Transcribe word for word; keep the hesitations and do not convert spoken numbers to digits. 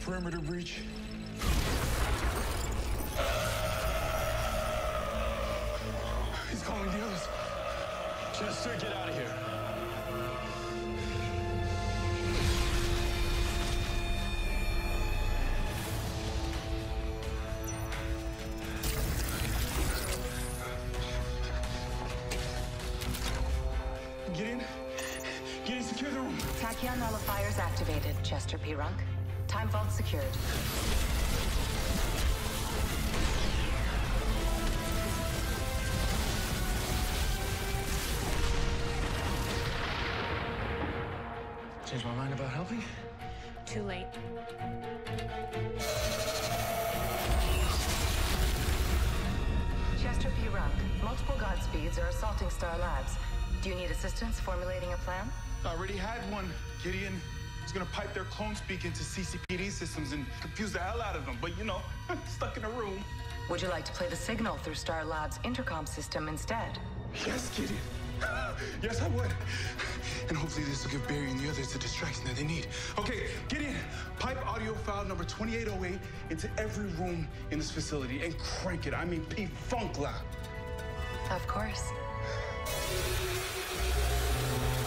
perimeter breach. He's calling the others. Chester, get out of here. Get in. Get in, secure the room. Tachyon nullifiers activated, Chester P. Runk. Time vault secured. Change my mind about helping? Too late. Chester P. Runk, multiple Godspeeds are assaulting Star Labs. Do you need assistance formulating a plan? I already had one. Gideon was gonna pipe their clone speak into C C P D systems and confuse the hell out of them. But you know, stuck in a room. Would you like to play the signal through Star Labs' intercom system instead? Yes, Gideon. Yes, I would. And hopefully this will give Barry and the others the distraction that they need. Okay, Gideon, pipe audio file number twenty-eight oh eight into every room in this facility and crank it. I mean, P-Funk loud. Of course.